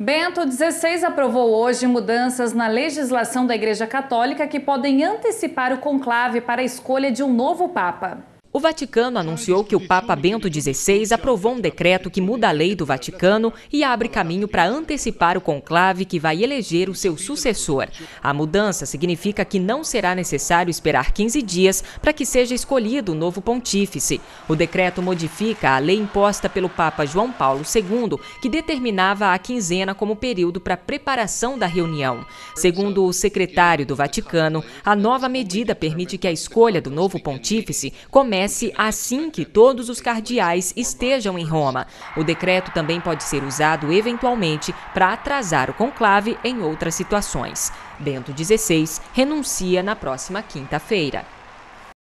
Bento XVI aprovou hoje mudanças na legislação da Igreja Católica que podem antecipar o conclave para a escolha de um novo Papa. O Vaticano anunciou que o Papa Bento XVI aprovou um decreto que muda a lei do Vaticano e abre caminho para antecipar o conclave que vai eleger o seu sucessor. A mudança significa que não será necessário esperar 15 dias para que seja escolhido o novo pontífice. O decreto modifica a lei imposta pelo Papa João Paulo II, que determinava a quinzena como período para preparação da reunião. Segundo o secretário do Vaticano, a nova medida permite que a escolha do novo pontífice comece assim que todos os cardeais estejam em Roma. O decreto também pode ser usado eventualmente para atrasar o conclave em outras situações. Bento XVI renuncia na próxima quinta-feira.